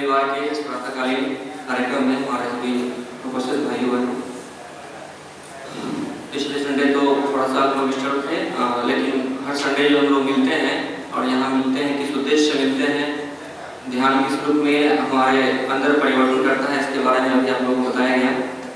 रविवार के इस प्रातःकालीन कार्यक्रम में हमारे सभी उपस्थित भाई बहनों, पिछले संडे तो थोड़ा सा हम डिस्टर्ब थे, लेकिन हर संडे जो हम लोग मिलते हैं और यहाँ मिलते हैं किस उद्देश्य से मिलते हैं, ध्यान किस रूप में हमारे अंदर परिवर्तन करता है, इसके बारे में अभी आप लोगों को बताया गया।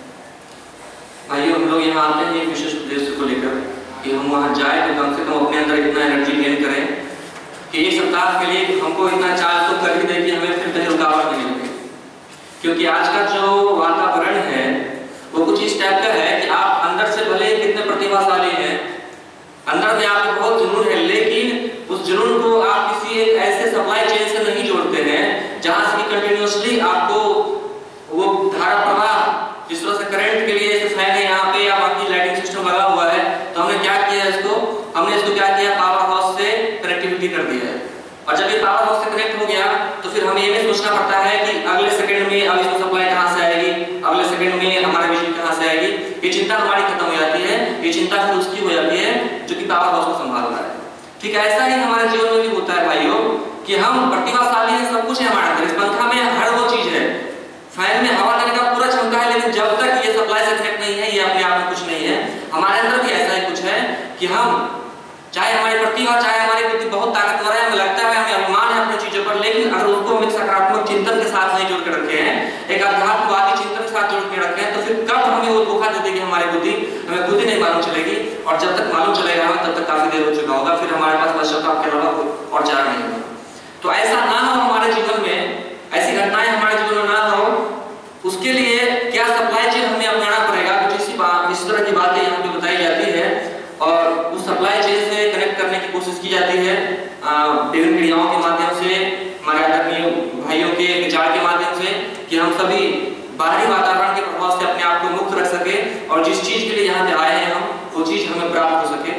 भाइयों, हम लोग यहाँ आते हैं एक विशेष उद्देश्य को लेकर कि हम वहाँ जाए तो कम से कम अपने अंदर इतना एनर्जी गेन करें कि एक सप्ताह के लिए हमको इतना चार्ज तो कर ही दे कि हमें फिर कहीं रुकावट नहीं लगे। क्योंकि आज का जो वातावरण है वो कुछ इस टाइप का है कि आप अंदर से भले कितने प्रतिभाशाली हैं, अंदर में आपको बहुत जुनून है, लेकिन उस जुनून को आप किसी एक ऐसे सप्लाई चेन से नहीं जोड़ते हैं जहां से कंटिन्यूअसली आपको वो धारा प्रवाह, जिस तरह से करंट के लिए ऐसे फैन है यहाँ पे या बाकी लाइटिंग सिस्टम लगा हुआ है, तो हमने क्या किया हमने इसको क्या किया, पावर हाउस से कनेक्टिविटी कर दिया है। और जब ये पावर हाउस से कनेक्ट हो गया तो फिर हमें ये भी सोचना पड़ता है कि अगले सेकंड में अब इसको सप्लाई कहाँ से आएगी, अगले सेकंड में हमारी बिजली कहाँ से आएगी। ये चिंता हमारी खत्म हो जाती है, ये चिंता फिर उसकी हो जाती है जो कि पावर हाउस को संभाल रहा है। ठीक है, ऐसा ही हमारे जीवन में भी होता है भाइयों कि हम प्रतिभाशाली हैं, सब कुछ है हमारे अंदर, इस पंखा में हर वो चीज है, फैन में हवा देने का पूरा क्षमता है, लेकिन जब तक ये सप्लाई से कनेक्ट नहीं है, ये अपने आप में कुछ नहीं है। हमारे अंदर भी ऐसा ही कुछ है कि हम चाहे हमारी प्रतिभा, चाहे हमारी बुद्धि बहुत ताकतवर है, हमें लगता है, हमें अभिमान है अपनी चीजों पर, लेकिन अगर उसको हम एक सकारात्मक चिंतन के साथ नहीं जोड़ के रखे हैं, एक आध्यात्मवादी चिंतन के साथ जोड़ के रखे हैं, तो फिर कब हमें वो धोखा दे देगी हमारी बुद्धि, हमें खुद ही नहीं मालूम चलेगी। और जब तक मालूम चलेगा हमें तब तक काफी देर हो चुका होगा, फिर हमारे पास पश्चाताप के अलावा और चारा नहीं होगा। तो ऐसा ना हो हमारे जीवन में, ऐसी घटनाएं हमारे जीवन में ना हो, उसके लिए क्या सप्लाई चेन हमें अपनाना पड़ेगा। कुछ इस तरह की बातें यहाँ पे बताई जाती है और उस सप्लाई चेन से कनेक्ट करने की कोशिश की जाती है विभिन्न क्रियाओं के माध्यम से, हमारे आदरणीय भाइयों के विचार के माध्यम से, कि हम सभी बाहरी वातावरण के प्रभाव से अपने आप को मुक्त रख सके और जिस चीज के लिए यहाँ पे आए हैं हम, वो चीज हमें प्राप्त हो सके।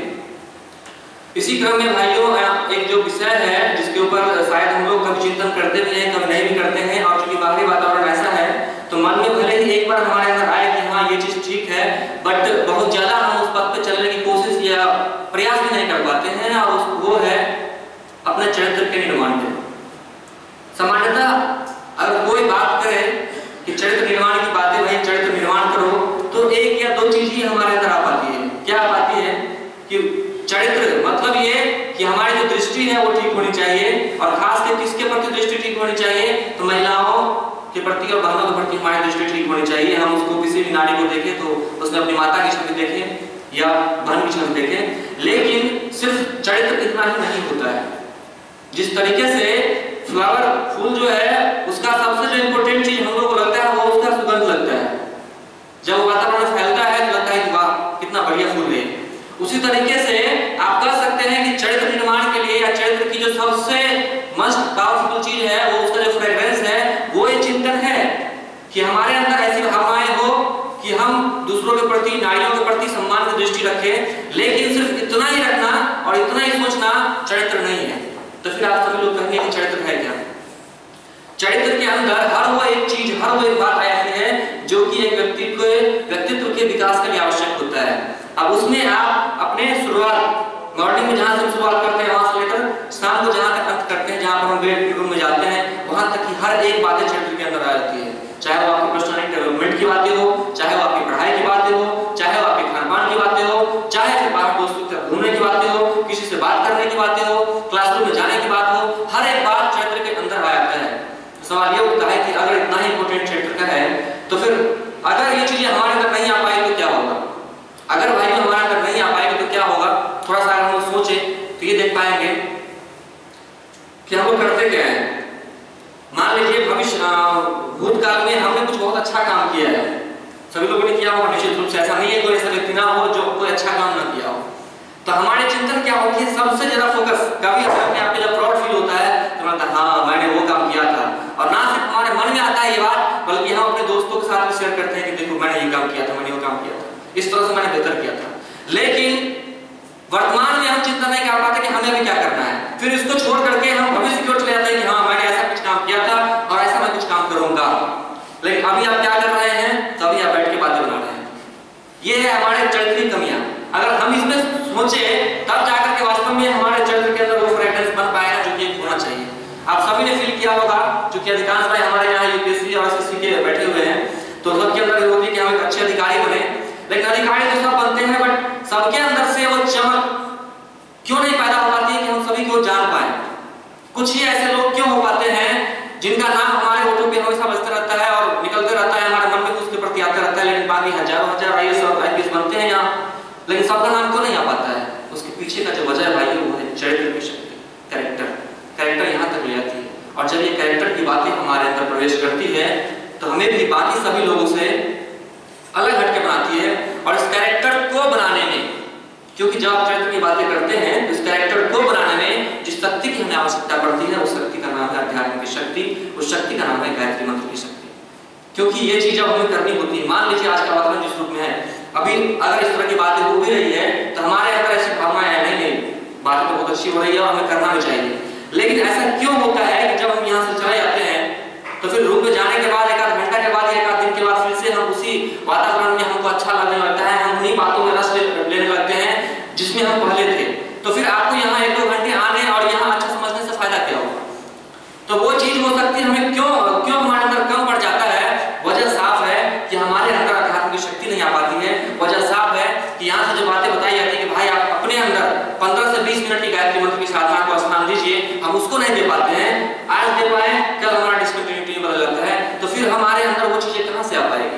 इसी क्रम में भाइयों एक जो विषय है जिसके ऊपर शायद हम लोग कभी चिंतन करते भी हैं, कभी नहीं भी करते हैं, और चूंकि बाहरी वातावरण ऐसा है तो मन में भले ही एक बार हमारे अंदर आए कि हाँ ये चीज ठीक है, बट बहुत ज्यादा हम उस पथ पे चलने की कोशिश या प्रयास भी नहीं कर पाते हैं, और वो है अपने चरित्र के निर्माण के। सामान्यतः अगर कोई बात करे कि चरित्र निर्माण की बातें, भाई चरित्र निर्माण करो, तो एक या दो चीज ही हमारे अंदर आ पाती है। क्या आ पाती है कि चरित्र मतलब ये कि हमारी जो दृष्टि है वो ठीक होनी चाहिए, और खास कर किसके प्रति दृष्टि ठीक होनी चाहिए, तो महिलाओं के प्रति और बहनों के प्रति हमारी दृष्टि ठीक होनी चाहिए। हम उसको किसी भी नारी को देखें तो उसमें अपनी माता की छवि देखें या बहन की छवि देखें, लेकिन सिर्फ चरित्र इतना ही नहीं होता है। जिस तरीके से फ्लावर फूल जो है उसका सबसे जो इम्पोर्टेंट चीज हम लोग को लगता है वो उसका सुगंध लगता है, जब वो वातावरण में फैलता है तो लगता है कि वाह कितना बढ़िया फूल है। उसी तरीके से आप कह सकते हैं कि चरित्र निर्माण के लिए या चरित्र की जो सबसे मस्ट पावरफुल चीज है वो उसका जो फ्रेग्रेंस है, वो ये चिंतन है कि हमारे अंदर ऐसी भावनाएं हो कि हम दूसरों के प्रति, नारियों के प्रति सम्मान की दृष्टि रखें, लेकिन सिर्फ इतना ही रखना और इतना ही सोचना चरित्र नहीं है। तो फिर आप सभी लोग कहेंगे कि चरित्र है क्या? चरित्र के अंदर हर वो एक चीज, हर वो एक बात ऐसी है जो कि एक व्यक्तित्व के विकास के लिए आवश्यक होता है। अब उसमें आप अपने शुरुआत मॉर्निंग में जहां से हम शुरुआत करते हैं वहां से लेकर शाम को जहां तक अंत करते हैं, जहां पर हम बेड रूम में जाते हैं, वहां तक की हर एक बातें चरित्र के अंदर आ जाती है। चाहे वो आपकी पर्सनैलिटी डेवलपमेंट की बातें हो, चाहे वो आपकी पढ़ाई की बातें हो, चाहे वो आपके खान-पान की बातें हो, चाहे फिर बाहर दोस्तों के साथ घूमने की बातें हो, किसी से बात करने की बातें हो, क्लासरूम में जाने की बात हो, हर एक बात चरित्र के अंदर आ जाता है। सवाल ये उठता है कि अगर इतना ही इंपॉर्टेंट चरित्र का है तो फिर अगर ये चीजें हमारे अंदर नहीं आ पाई तो क्या होगा? अगर भाई हमारे अंदर नहीं आ पाएगी तो क्या होगा? थोड़ा सा हम सोचे तो ये देख पाएंगे कि हम लोग करते क्या है। मान लीजिए भविष्य भूतकाल में हमने कुछ बहुत अच्छा काम किया है, सभी लोगों ने किया होगा निश्चित रूप से, ऐसा नहीं है कोई ऐसा व्यक्ति ना हो जो कोई अच्छा काम ना किया हो। तो हमारे चिंतन क्या होती है, सबसे ज्यादा फोकस कभी अपने आप पे जब प्राउड फील होता है तो लगता है हाँ मैंने वो काम किया था, और ना सिर्फ हमारे मन में आता है ये बात, बल्कि हम अपने दोस्तों के साथ भी शेयर करते हैं कि देखो मैंने ये काम किया था, मैंने वो काम किया था, इस तरह से मैंने बेहतर किया था। लेकिन वर्तमान में हम चिंता नहीं कर पाते कि हमें भी क्या करना है, फिर इसको छोड़ करके हम भविष्य की ओर चले जाते हैं कि हाँ मैंने ऐसा कुछ काम किया था और ऐसा मैं कुछ काम करूंगा। लेकिन अभी आप क्या कर रहे हैं, तभी आप बैठ के बातें बना रहे हैं। ये है हमारे चरित्र की कमियां। अगर हम इसमें सोचे तब जाकर के वास्तव में हमारे चरित्र के अंदर वो फ्रेग्रेंस बन पाएगा जो कि होना चाहिए। आप सभी ने फील किया होगा, क्योंकि अधिकांश भाई हमारे यहाँ यूपीएससी और एसएससी के बैठे हुए हैं, तो सबके अंदर ये होती है कि हम एक अच्छे अधिकारी बने, लेकिन अधिकारी तो सब बनते हैं, बट सबके अंदर से वो चमक क्यों नहीं पैदा हो पाती है कि हम सभी को जान पाए। कुछ ही ऐसे लोग क्यों हो पाते हैं जिनका नाम हमारे होठों पे हमेशा बजता रहता है और निकलते रहता है, हमारे मन में उसके प्रति आता रहता है, लेकिन बाकी हजारों हजार आईएएस और आईपीएस बनते हैं यहाँ, लेकिन सबका नाम क्यों नहीं आ पाता है? उसके पीछे का जो वजह है भाई वो है चरित्र की शक्ति, कैरेक्टर यहाँ तक ले जाती है। और जब ये कैरेक्टर की बातें हमारे अंदर प्रवेश करती है तो हमें भी बाकी सभी लोगों से अलग हटके बनाती है। और इस कैरेक्टर को बनाने में, क्योंकि जब आप चरित्र की बातें करते हैं तो इस कैरेक्टर को बनाने में जिस शक्ति की हमें आवश्यकता पड़ती है, उस शक्ति का नाम है अध्यात्म की शक्ति, उस शक्ति का नाम है गायत्री मंत्र की शक्ति। क्योंकि ये चीज अब हमें करनी होती है। मान लीजिए आज का वातावरण जिस रूप में है, अभी अगर इस तरह की बातें हो भी रही है तो हमारे अंदर ऐसी भावनाएं है नहीं बात तो बहुत अच्छी हो रही है और हमें करना भी चाहिए, लेकिन ऐसा क्यों होता है कि जब हम यहाँ से चले जाते हैं तो फिर रूम में जाने के बाद एक आध घंटा के बाद, एक आध दिन के बाद फिर से हम उसी वातावरण में हमको अच्छा लगने लगता है, हम उन्हीं बातों में रस लेने लगते हैं जिसमें हम पहले थे। तो फिर आपको यहाँ 1-2 घंटे आने और यहाँ अच्छा समझने से फायदा क्या होगा? तो वो चीज हो सकती है हमें क्यों हमारे अंदर कम पड़ जाता है। वजह साफ है कि हमारे अंदर अध्यात्म की शक्ति नहीं आ पाती है। वजह साफ है कि यहाँ से जो बातें बताई जाती है कि भाई आप अपने अंदर 15 से 20 मिनट की गायत्री मंत्र की साधना को स्थान दीजिए, हम उसको नहीं दे पाते हैं। आज दे पाए, कल हमारा डिस्कंटिन्यूटी बदल जाता है, तो फिर हमारे अंदर वो चीजें कहाँ से आ पाएगी?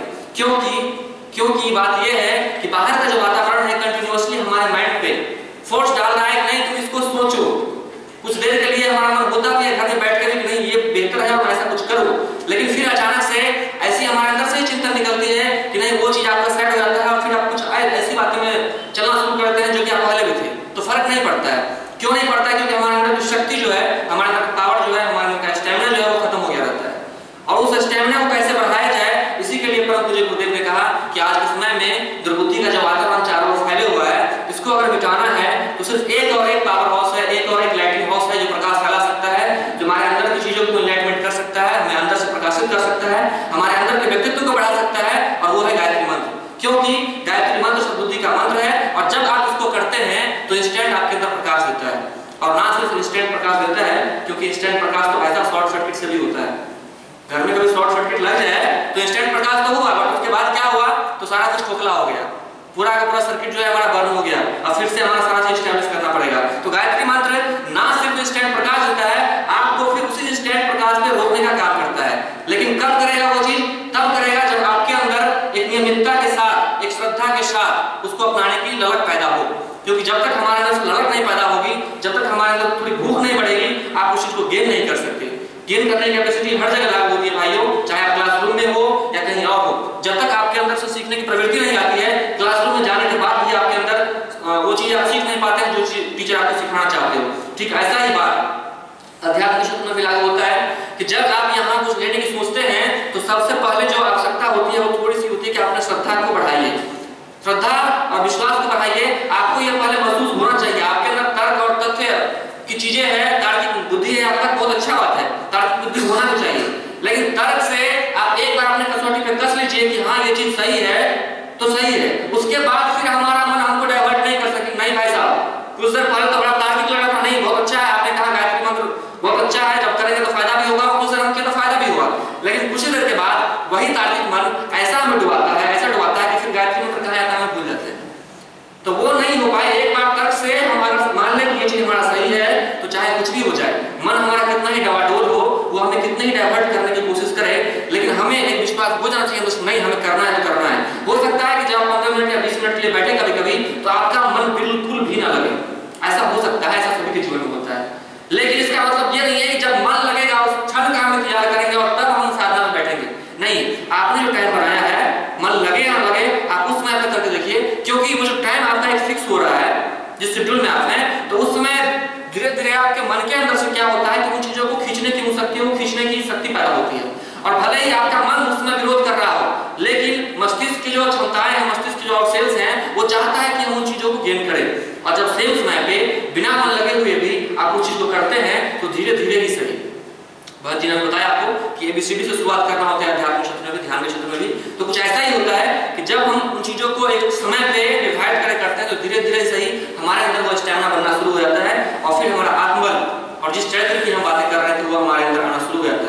क्योंकि बात यह है कि बाहर का जो वातावरण है कंटिन्यूअसली हमारे माइंड पे फोर्स डाल रहा है कि नहीं तुम इसको सोचो। कुछ देर के लिए हमारा मन होता भी है घर में बैठ कर भी नहीं ये बेहतर है और ऐसा कुछ करो, लेकिन फिर अचानक से ऐसी हमारे अंदर से चिंतन निकलती है कि नहीं वो चीज आपका सेट हो जाता है और फिर आप कुछ ऐसी बातें में चलना शुरू करते हैं जो कि आप पहले भी थे, तो फर्क नहीं पड़ता है। क्यों नहीं पड़ता है? क्योंकि हमारे अंदर जो शक्ति जो है, हमारे अंदर पावर जो है, हमारे अंदर का स्टैमिना जो है वो खत्म हो गया रहता है। और उस स्टैमिना को कैसे बढ़ाया जाए, इसी के लिए परम पूज्य गुरुदेव ने कहा कि आज के समय में दुर्बुद्धि का जो वातावरण चारों ओर फैले हुआ है, इसको अगर मिटाना है तो सिर्फ एक और एक पावर हाउस है, एक और एक लाइटिंग हाउस है जो प्रकाश फैला सकता है, जो हमारे अंदर की चीजों को एनलाइटमेंट कर सकता है, हमें अंदर से प्रकाशित कर सकता है, हमारे अंदर के व्यक्तित्व को बढ़ा सकता है, और वो है गायत्री मंत्र। क्योंकि गायत्री मंत्र सद्बुद्धि का मंत्र है, और जब आप उसको करते हैं तो इंस्टेंट आपके अंदर प्रकाश देता है। और ना सिर्फ इंस्टेंट प्रकाश देता है, क्योंकि इंस्टेंट प्रकाश तो ऐसा शॉर्ट सर्किट से भी होता है। घर में कभी शॉर्ट सर्किट लग जाए तो इंस्टेंट प्रकाश तो हुआ, बट उसके बाद क्या हुआ तो सारा कुछ खोखला हो गया, पूरा का पूरा सर्किट जो है हमारा बर्न हो गया, अब फिर से हमारा सारा चीज एस्टैब्लिश करना पड़ेगा। तो गायत्री मंत्र ना सिर्फ इंस्टेंट प्रकाश देता है, आपको फिर उसी इंस्टेंट प्रकाश पे रोकने का काम करता है। लेकिन कब करेगा वो चीज? तब करेगा जब आपके अंदर एक नियमितता के साथ, एक श्रद्धा के साथ उसको अपनाने की ललक पैदा हो। क्योंकि जब तक हमारे अंदर ललक नहीं पैदा होगी, जब तक हमारे अंदर थोड़ी भूख नहीं बढ़ेगी, आप उस चीज को गेन नहीं कर सकते। गेन करने की कैपेसिटी हर जगह लागू होती है भाइयों, चाहे आप क्लासरूम में हो या कहीं और हो। जब तक आपके अंदर से सीखने की प्रवृत्ति नहीं आती है, क्लासरूम में जाने के बाद भी आपके अंदर वो चीज आप सीख नहीं पाते हैं जो टीचर आपको सिखाना चाहते हो। ठीक ऐसा ही बात अध्यात्म के क्षेत्र में भी लागू होता है कि जब आप यहाँ कुछ लेने की सोचते हैं तो सबसे पहले जो आवश्यकता होती है वो थोड़ी सी होती है कि आपने श्रद्धा को बढ़ाइए, श्रद्धा और विश्वास को बढ़ाइए। आपको यह पहले महसूस होना चाहिए आपके अंदर तर्क और तथ्य की चीजें हैं, तार्किक बुद्धि है आपका, बहुत अच्छा बात है, तार्किक बुद्धि होना भी चाहिए। लेकिन तर्क से आप एक बार अपने कसौटी पे कस लीजिए कि हाँ ये चीज सही है तो सही है, उसके बाद फिर हमारा मन हमको डाइवर्ट नहीं कर सके। नहीं भाई साहब, कुछ देर पहले तो बड़ा तार्किक लगा था, नहीं बहुत अच्छा है, आपने कहा गायत्री मंत्र बहुत अच्छा है, जब करेंगे तो फायदा भी होगा, कुछ देर हम किया तो फायदा भी होगा। लेकिन कुछ देर के बाद वही तार्किक मन ऐसा हमें डुबाता है, ऐसा डुबाता है कि फिर गायत्री मंत्र कहा जाता है हम भूल जाते हैं। तो वो नहीं हो पाए। एक बार तर्क से हमारा मान लें कि ये चीज हमारा सही है तो चाहे कुछ भी हो जाए, मन हमारा कितना ही डवाडोल हो, वो हमें कितने ही डाइवर्ट करने की कोशिश करे, लेकिन हमें एक विश्वास हो जाना चाहिए दोस्तों, नहीं हमें करना है तो करना है। हो सकता है कि जब 15 मिनट या 20 मिनट के लिए बैठे कभी कभी तो आपका मन बिल्कुल भी ना लगे, ऐसा हो सकता है, ऐसा सभी के जीवन में होता है। लेकिन इसका मतलब ये नहीं है कि जब मन लगेगा उस क्षण का हम इंतजार करेंगे और तब हम साधना में बैठेंगे। नहीं, आपने जो टाइम बनाया है, मन लगे ना लगे, आप उस समय करके देखिए, क्योंकि वो जो टाइम आपका एक फिक्स हो रहा है जिस शेड्यूल में आप हैं, तो उस समय धीरे धीरे आपके मन के अंदर से क्या होता है कि उन चीजों को खींचने की शक्ति हो, खींचने की शक्ति पैदा होती है। और भले ही आपका मन उसमें विरोध कर रहा हो, लेकिन मस्तिष्क की जो क्षमताएं हैं, मस्तिष्क की जो सेल्स हैं, वो चाहता है कि हम उन चीजों को गेन करें। और जब सेम समय पे बिना मन लगे हुए भी आप उस चीज को करते हैं तो धीरे धीरे ही सही। बहुत जी ने बताया आपको कि ABCD से शुरुआत करना होता है अध्यात्म क्षेत्र में भी, ध्यान के क्षेत्र में भी। तो कुछ ऐसा ही होता है कि जब हम उन चीजों को एक समय पे डिवाइड करते हैं तो धीरे धीरे सही हमारे अंदर वो स्टैमिना बनना शुरू हो जाता है, और फिर हमारा आत्मबल और जिस चरित्र की हम बातें कर रहे थे वो हमारे अंदर आना शुरू हो जाता है।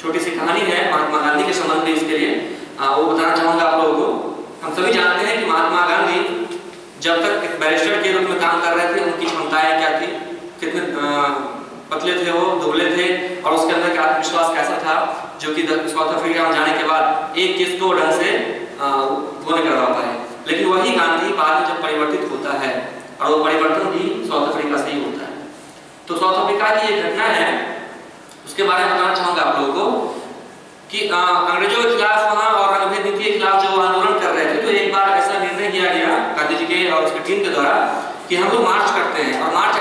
छोटी सी कहानी है महात्मा गांधी के संबंध में, इसके लिए वो बताना चाहूँगा आप लोगों को। हम सभी जानते हैं कि महात्मा गांधी जब तक एक बैरिस्टर के रूप में काम कर रहे थे, उनकी क्षमताएं क्या थी, कितने पतले थे वो, दुबले थे, और उसके अंदर का आत्मविश्वास कैसा था, जो कि साउथ अफ्रीका में जाने के बाद एक केस को ढंग से वो नहीं करवा पाए। लेकिन वही गांधी बाद में जब परिवर्तित होता है, और वो परिवर्तन भी साउथ अफ्रीका से ही होता है। तो साउथ अफ्रीका की एक घटना है, उसके बारे में बताना चाहूँगा आप लोगों को कि अंग्रेजों के खिलाफ वहाँ और रंगभेद नीति के खिलाफ जो आंदोलन कर रहे थे, तो एक बार ऐसा निर्णय किया गया गांधी जी के और उसकी टीम के द्वारा कि हम लोग मार्च करते हैं। और मार्च